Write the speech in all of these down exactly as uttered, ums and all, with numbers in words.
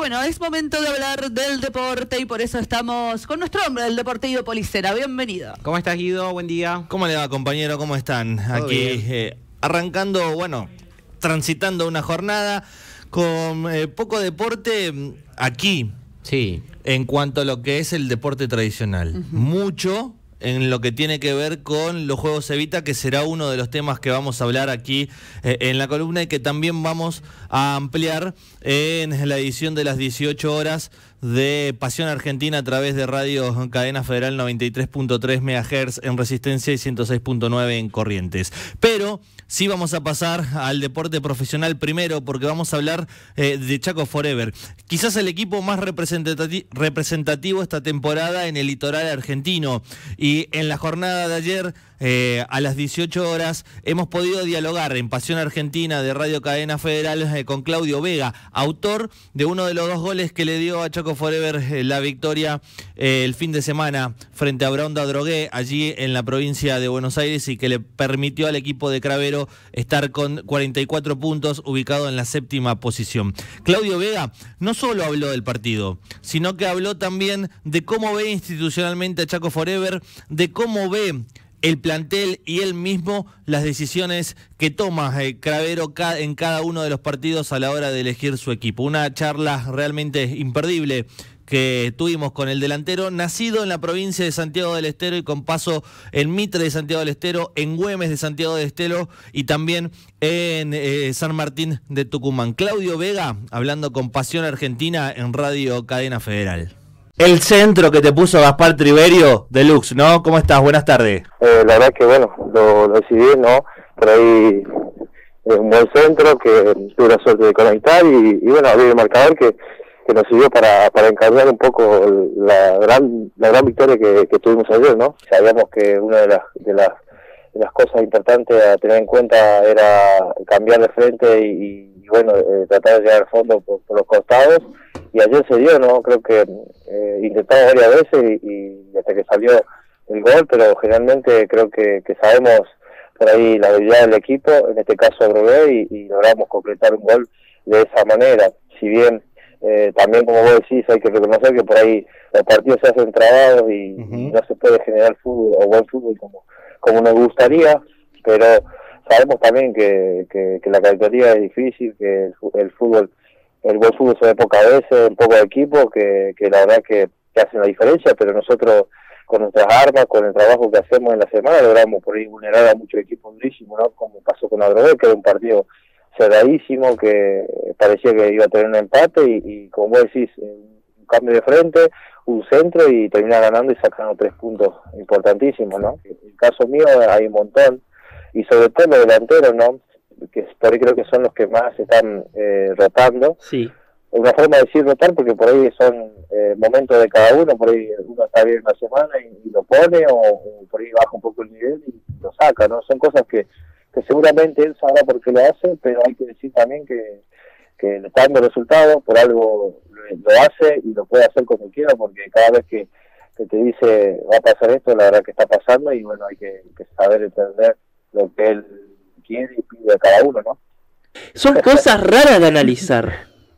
bueno, es momento de hablar del deporte y por eso estamos con nuestro hombre del Deportivo Policera. Bienvenido. ¿Cómo estás, Guido? Buen día. ¿Cómo le va, compañero? ¿Cómo están? Todo Aquí eh, arrancando, bueno, transitando una jornada con eh, poco deporte aquí. Sí. En cuanto a lo que es el deporte tradicional. Uh-huh. Mucho en lo que tiene que ver con los Juegos Evita, que será uno de los temas que vamos a hablar aquí eh, en la columna y que también vamos a ampliar en la edición de las dieciocho horas de Pasión Argentina a través de Radio Cadena Federal noventa y tres punto tres megahertz en Resistencia y ciento seis punto nueve en Corrientes. Pero sí vamos a pasar al deporte profesional primero, porque vamos a hablar eh, de Chaco Forever. Quizás el equipo más representati- representativo esta temporada en el litoral argentino. Y en la jornada de ayer, eh, a las dieciocho horas, hemos podido dialogar en Pasión Argentina de Radio Cadena Federal eh, con Claudio Vega, autor de uno de los dos goles que le dio a Chaco Forever eh, la victoria eh, el fin de semana frente a Bronda Drogué, allí en la provincia de Buenos Aires, y que le permitió al equipo de Cravero estar con cuarenta y cuatro puntos, ubicado en la séptima posición. Claudio Vega no solo habló del partido, sino que habló también de cómo ve institucionalmente a Chaco Forever, de cómo ve el plantel y él mismo las decisiones que toma eh, Cravero ca- en cada uno de los partidos a la hora de elegir su equipo. Una charla realmente imperdible que tuvimos con el delantero, nacido en la provincia de Santiago del Estero y con paso en Mitre de Santiago del Estero, en Güemes de Santiago del Estero y también en eh, San Martín de Tucumán. Claudio Vega, hablando con Pasión Argentina en Radio Cadena Federal. El centro que te puso Gaspar Triverio, Deluxe, ¿no? ¿Cómo estás? Buenas tardes. Eh, la verdad que, bueno, lo, lo decidí, ¿no? Por ahí es un buen centro que tuve la suerte de conectar y, y bueno, abrir el marcador que, que nos sirvió para, para encargar un poco la gran la gran victoria que, que tuvimos ayer, ¿no? Sabíamos que una de las, de las de las cosas importantes a tener en cuenta era cambiar de frente y, y bueno, eh, tratar de llegar al fondo por, por los costados. Y ayer se dio, ¿no? Creo que eh, intentamos varias veces y, y hasta que salió el gol, pero generalmente creo que, que sabemos por ahí la habilidad del equipo, en este caso Drogué, y, y logramos completar un gol de esa manera. Si bien eh, también, como vos decís, hay que reconocer que por ahí los partidos se hacen trabados y, uh-huh. y no se puede generar fútbol o buen fútbol como, como nos gustaría, pero sabemos también que, que, que la categoría es difícil, que el, el fútbol el buen fútbol se ve pocas veces, en pocos equipos, que, que la verdad que, que hacen la diferencia, pero nosotros con nuestras armas, con el trabajo que hacemos en la semana, logramos por ahí vulnerar a muchos equipos durísimos, ¿no? Como pasó con Adrogué, que era un partido cerradísimo, que parecía que iba a tener un empate, y, y como vos decís, un cambio de frente, un centro, y terminar ganando y sacando tres puntos importantísimos, ¿no? En el caso mío hay un montón, y sobre todo los delanteros, ¿no? Que por ahí creo que son los que más están eh, rotando. Sí. Una forma de decir rotar, porque por ahí son eh, momentos de cada uno, por ahí uno está bien una semana y, y lo pone, o, o por ahí baja un poco el nivel y lo saca, ¿no? Son cosas que, que seguramente él sabrá por qué lo hace, pero hay que decir también que, que le está dando resultados, por algo lo, lo hace y lo puede hacer como quiera, porque cada vez que, que te dice va a pasar esto, la verdad que está pasando, y bueno, hay que, que saber entender lo que él quiere y pide a cada uno, ¿no? Son cosas raras de analizar.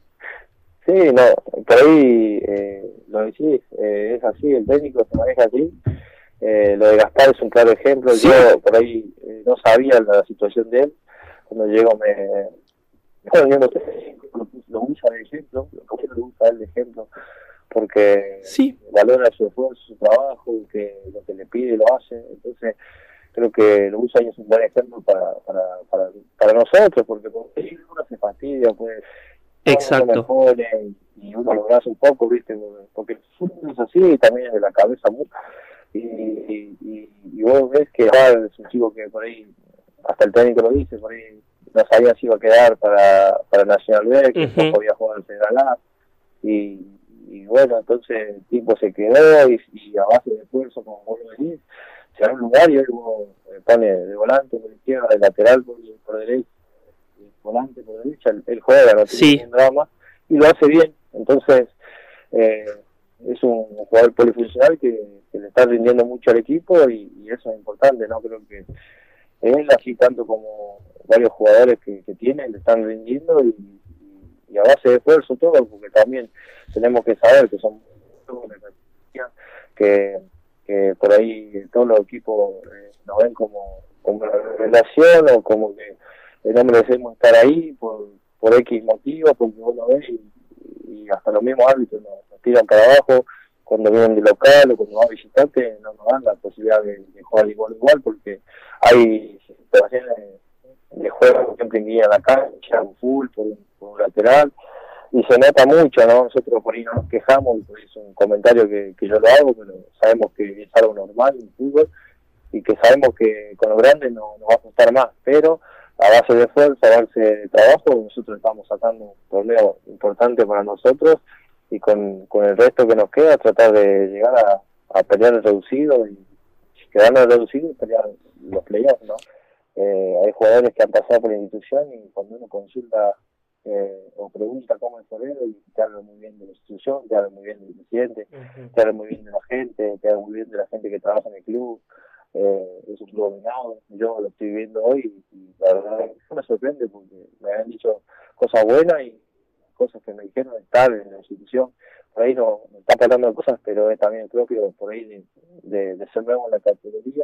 Sí, no, por ahí eh, lo decís, eh, es así, el técnico se maneja así. Eh, lo de Gaspar es un claro ejemplo. ¿Sí? Yo por ahí eh, no sabía la situación de él. Cuando llego me... Bueno, yo no sé, lo, lo usa de ejemplo, lo que lo usa él de ejemplo, porque sí. valora su esfuerzo, su trabajo, que lo que le pide lo hace. Entonces creo que lo usa y es un buen ejemplo para para para, para nosotros, porque porque uno se fastidia, pues exacto, uno pone y uno lo abraza un poco, viste, porque el fútbol es así y también es de la cabeza mucho, y, y, y, y vos ves que ah, es un chico que por ahí, hasta el técnico lo dice, por ahí no sabía si iba a quedar para, para Nacional B, que uh-huh. poco había jugado en Federal A, y, y bueno, entonces el tipo se quedó y, y a base de esfuerzo, como vos lo decís, se da un lugar y luego eh, pone de volante por izquierda, de lateral por, por derecha, de volante por derecha, él, él juega, no tiene sí. ningún drama, y lo hace bien. Entonces eh, es un jugador polifuncional que, que le está rindiendo mucho al equipo, y, y eso es importante, ¿no? Creo que él, así tanto como varios jugadores que, que tiene, le están rindiendo, y, y a base de esfuerzo todo, porque también tenemos que saber que son que, que por ahí todos los equipos eh, nos ven como, como una relación o como que no merecemos estar ahí por, por X motivos, porque vos lo ves y, y hasta los mismos árbitros nos, nos tiran para abajo cuando vienen de local o cuando van a visitarte, no nos dan la posibilidad de, de jugar igual igual, porque hay situaciones de, de juego que siempre guían la cancha, un full, por un, por un lateral, y se nota mucho, ¿no? Nosotros por ahí no nos quejamos, por eso es un comentario que, que yo lo hago, pero sabemos que es algo normal en el fútbol, y que sabemos que con los grandes no, nos va a costar más, pero a base de esfuerzo, a base de trabajo, nosotros estamos sacando un torneo importante para nosotros, y con, con el resto que nos queda tratar de llegar a, a pelear el reducido y quedarnos el reducido y pelear los playoffs, ¿no? Eh, hay jugadores que han pasado por la institución y cuando uno consulta eh, o pregunta cómo es Forever, y te habla muy bien de la institución, te habla muy bien del presidente, uh-huh. te habla muy bien de la gente, te habla muy bien de la gente que trabaja en el club. Eh, es un club dominado, yo lo estoy viendo hoy y, y la verdad me sorprende porque me han dicho cosas buenas y cosas que me dijeron estar en la institución. Por ahí no, no está pasando cosas, pero es también propio por ahí de, de, de ser nuevo en la categoría,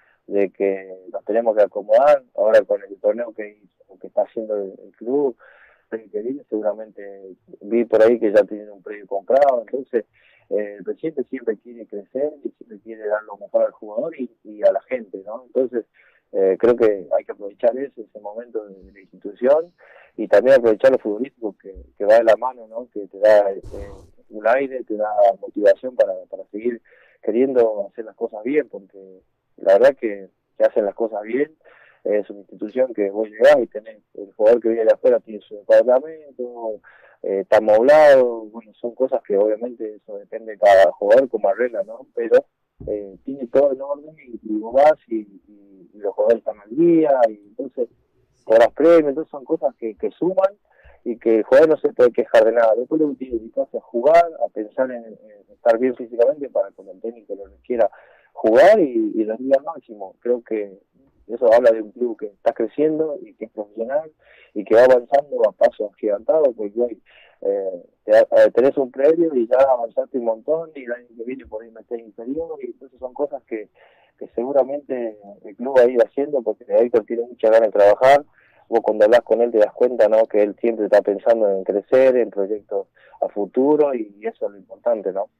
de que nos tenemos que acomodar. Ahora con el torneo que, que está haciendo el, el club, el que viene, seguramente vi por ahí que ya tienen un predio comprado, entonces eh, el presidente siempre quiere crecer y siempre quiere dar lo mejor al jugador y, y a la gente, ¿no? Entonces eh, creo que hay que aprovechar ese, ese momento de, de la institución y también aprovechar lo futbolístico que, que va de la mano, ¿no? Que te da eh, un aire, te da motivación para, para seguir queriendo hacer las cosas bien, porque la verdad que, que hacen las cosas bien. Es una institución que vos llegás y tenés el jugador que viene de afuera tiene su departamento, eh, está amoblado, bueno, son cosas que obviamente eso depende de cada jugador como arregla, ¿no? Pero eh, tiene todo en orden y, y vos vas y, y, y los jugadores están al día y entonces cobras premios, entonces son cosas que, que suman y que el jugador no se puede quejar de nada. Después lo que tiene que dedicarse a jugar, a pensar en, en estar bien físicamente para que el técnico lo quiera jugar y, y rendir al máximo. Creo que eso habla de un club que está creciendo y que es profesional y que va avanzando a pasos agigantados, porque hoy eh, te, eh, tenés un previo y ya avanzaste un montón y el año que viene podés meter inferior y entonces son cosas que, que seguramente el club va a ir haciendo porque Héctor tiene mucha ganas de trabajar. Vos cuando hablas con él te das cuenta, ¿no?, que él siempre está pensando en crecer, en proyectos a futuro y, y eso es lo importante, ¿no?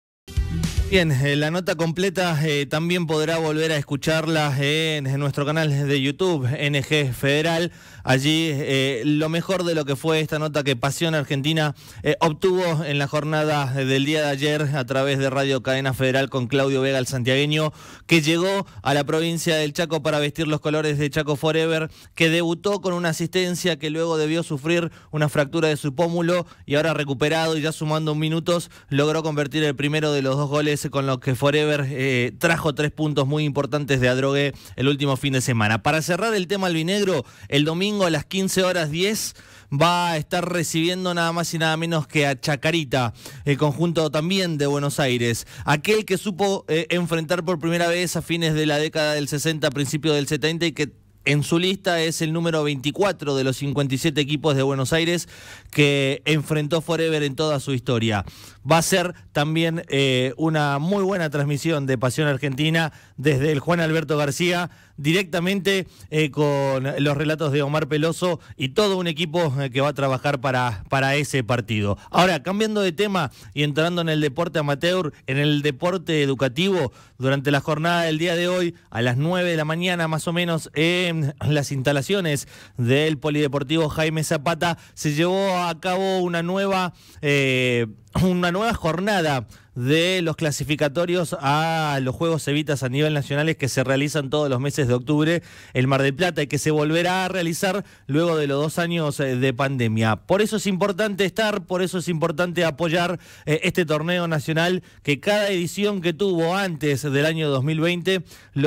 Bien, eh, la nota completa eh, también podrá volver a escucharla eh, en nuestro canal de YouTube, N G Federal. Allí eh, lo mejor de lo que fue esta nota que Pasión Argentina eh, obtuvo en la jornada del día de ayer a través de Radio Cadena Federal con Claudio Vega, el santiagueño, que llegó a la provincia del Chaco para vestir los colores de Chaco Forever, que debutó con una asistencia, que luego debió sufrir una fractura de su pómulo y ahora recuperado y ya sumando minutos logró convertir el primero de los dos goles con lo que Forever eh, trajo tres puntos muy importantes de Adrogué el último fin de semana. Para cerrar el tema albinegro, el domingo a las quince horas diez va a estar recibiendo nada más y nada menos que a Chacarita, el conjunto también de Buenos Aires. Aquel que supo eh, enfrentar por primera vez a fines de la década del sesenta, principios del setenta y que en su lista es el número veinticuatro de los cincuenta y siete equipos de Buenos Aires que enfrentó Forever en toda su historia. Va a ser también eh, una muy buena transmisión de Pasión Argentina desde el Juan Alberto García, directamente eh, con los relatos de Omar Peloso y todo un equipo eh, que va a trabajar para, para ese partido. Ahora, cambiando de tema y entrando en el deporte amateur, en el deporte educativo, durante la jornada del día de hoy, a las nueve de la mañana más o menos, en las instalaciones del Polideportivo Jaime Zapata, se llevó a cabo una nueva, eh, una nueva jornada de los clasificatorios a los Juegos Evitas a nivel nacionales que se realizan todos los meses de octubre en Mar del Plata y que se volverá a realizar luego de los dos años de pandemia. Por eso es importante estar, por eso es importante apoyar eh, este torneo nacional que cada edición que tuvo antes del año dos mil veinte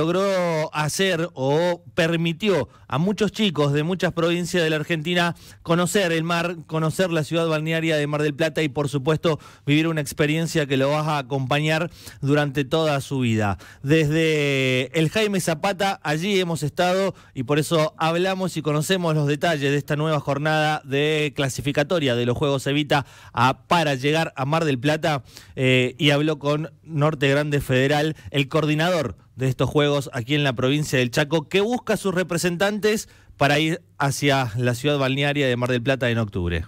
logró hacer o permitió a muchos chicos de muchas provincias de la Argentina conocer el mar, conocer la ciudad balnearia de Mar del Plata y por supuesto vivir una experiencia que lo va va a acompañar durante toda su vida. Desde el Jaime Zapata, allí hemos estado y por eso hablamos y conocemos los detalles de esta nueva jornada de clasificatoria de los Juegos Evita a, para llegar a Mar del Plata, eh, y habló con Norte Grande Federal, el coordinador de estos Juegos aquí en la provincia del Chaco, que busca sus representantes para ir hacia la ciudad balnearia de Mar del Plata en octubre.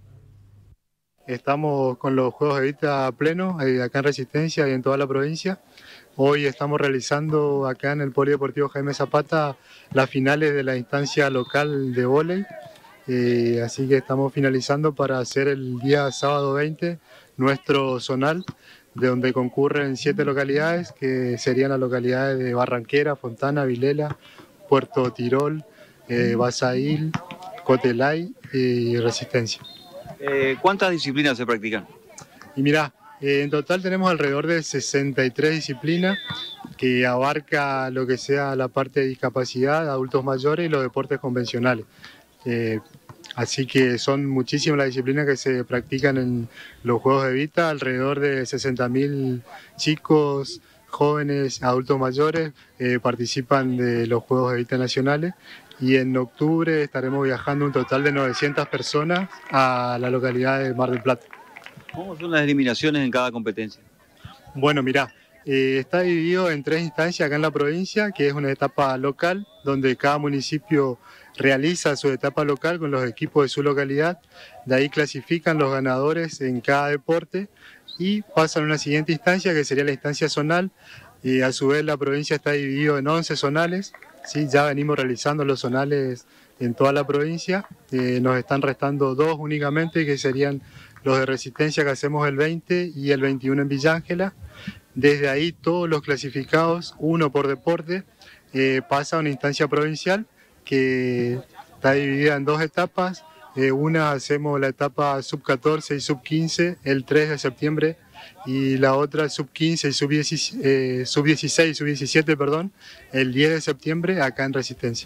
Estamos con los Juegos Evita a pleno, eh, acá en Resistencia y en toda la provincia. Hoy estamos realizando acá en el Polideportivo Jaime Zapata las finales de la instancia local de vóley. Eh, así que estamos finalizando para hacer el día sábado veinte nuestro zonal, de donde concurren siete localidades, que serían las localidades de Barranquera, Fontana, Vilela, Puerto Tirol, eh, Basail, Cotelay y Resistencia. Eh, ¿Cuántas disciplinas se practican? Y mirá, eh, en total tenemos alrededor de sesenta y tres disciplinas, que abarca lo que sea la parte de discapacidad, adultos mayores y los deportes convencionales. Eh, así que son muchísimas las disciplinas que se practican en los Juegos Evita, alrededor de sesenta mil chicos, jóvenes, adultos mayores eh, participan de los Juegos Evita nacionales, y en octubre estaremos viajando un total de novecientas personas a la localidad de Mar del Plata. ¿Cómo son las eliminaciones en cada competencia? Bueno, mirá, eh, está dividido en tres instancias acá en la provincia, que es una etapa local, donde cada municipio realiza su etapa local con los equipos de su localidad. De ahí clasifican los ganadores en cada deporte y pasan a una siguiente instancia, que sería la instancia zonal. Y a su vez la provincia está dividida en once zonales. Sí, ya venimos realizando los zonales en toda la provincia. Eh, nos están restando dos únicamente, que serían los de Resistencia, que hacemos el veinte y el veintiuno en Villa Ángela. Desde ahí todos los clasificados, uno por deporte, eh, pasa a una instancia provincial que está dividida en dos etapas. Eh, una hacemos la etapa sub catorce y sub quince el tres de septiembre, y la otra sub quince y sub dieciséis, eh, sub dieciséis, sub diecisiete, perdón, el diez de septiembre acá en Resistencia.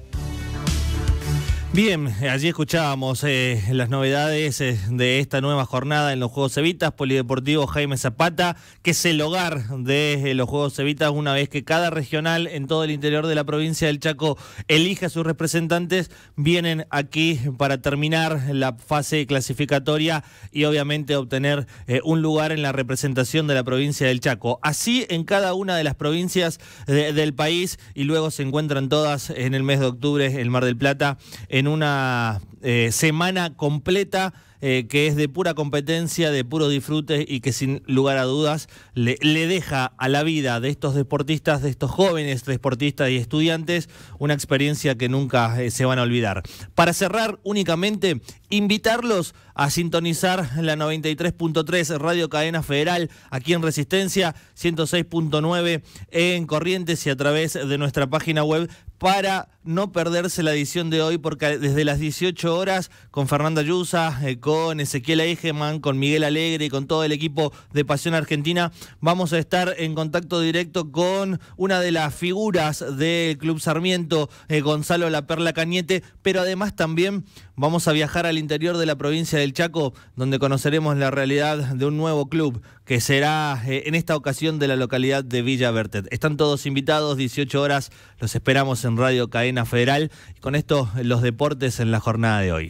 Bien, allí escuchábamos eh, las novedades eh, de esta nueva jornada en los Juegos Evitas, Polideportivo Jaime Zapata, que es el hogar de eh, los Juegos Evitas, una vez que cada regional en todo el interior de la provincia del Chaco elige a sus representantes, vienen aquí para terminar la fase clasificatoria y obviamente obtener eh, un lugar en la representación de la provincia del Chaco. Así en cada una de las provincias de, del país, y luego se encuentran todas en el mes de octubre en Mar del Plata, en una eh, semana completa eh, que es de pura competencia, de puro disfrute, y que sin lugar a dudas le, le deja a la vida de estos deportistas, de estos jóvenes deportistas y estudiantes, una experiencia que nunca eh, se van a olvidar. Para cerrar, únicamente invitarlos a sintonizar la noventa y tres punto tres Radio Cadena Federal aquí en Resistencia, ciento seis punto nueve en Corrientes y a través de nuestra página web, para no perderse la edición de hoy, porque desde las dieciocho horas con Fernanda Yusa, eh, con Ezequiel Eigeman, con Miguel Alegre y con todo el equipo de Pasión Argentina, vamos a estar en contacto directo con una de las figuras del Club Sarmiento, eh, Gonzalo La Perla Cañete, pero además también vamos a viajar al interior de la provincia del Chaco, donde conoceremos la realidad de un nuevo club que será eh, en esta ocasión de la localidad de Villa Bertet. Están todos invitados, dieciocho horas, los esperamos en Radio Cadena Federal. Y con esto, los deportes en la jornada de hoy.